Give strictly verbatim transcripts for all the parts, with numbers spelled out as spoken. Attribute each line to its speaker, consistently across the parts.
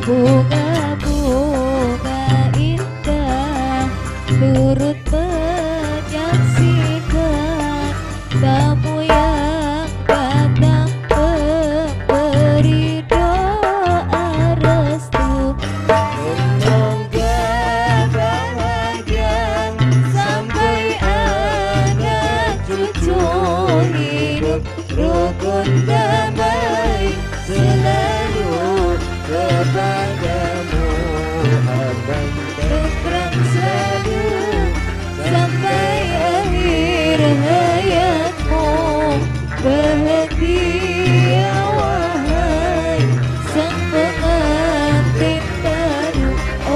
Speaker 1: bunga-bunga indah turut menyaksikan tamu yang datang memberi doa restu. Semoga bahagia sampai anak cucu hidup rukun damai selalu kepadamu abang terang selalu sampai akhir hayatmu. Bahagia wahai sang pengantin baru. Oh,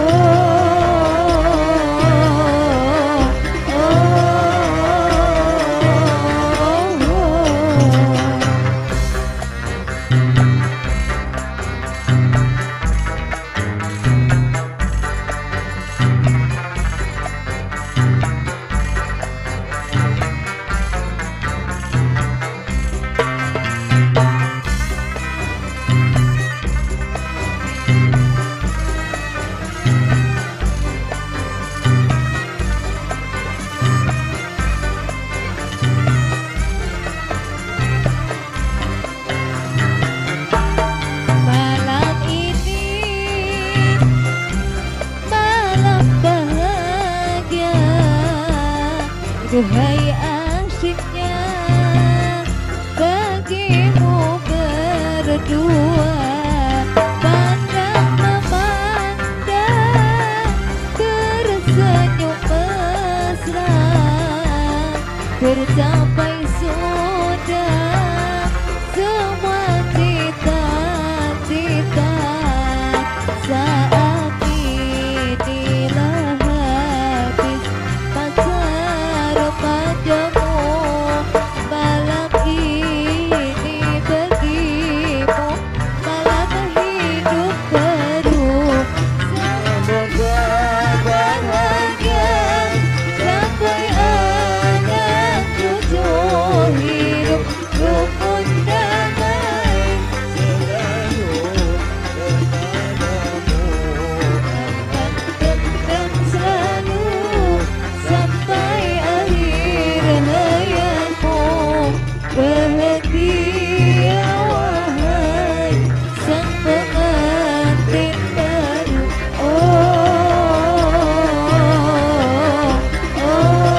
Speaker 1: oh, oh, malam ini malam bahagia, duhai asyiknya bagimu berdua. Pandang memandang tersenyum mesra, tercapai sudah semua cita-cita. Saat inilah habis masa remajemu, malam ini bagimu malam hidup baru. Semoga bahagia sampai anak cucu hidup rukun damai selalu kepadamu akan tenang selalu sampai akhir hayatmu. Bahagia wahai sang pengantin baru. Oh, oh, oh,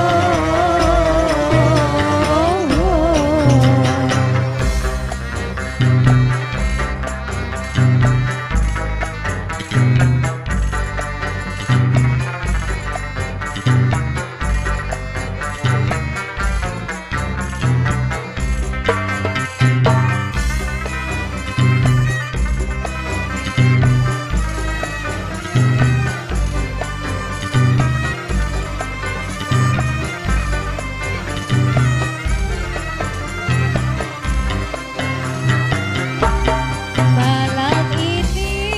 Speaker 1: malam ini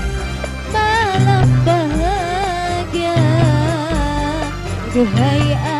Speaker 1: malam bahagia, duhai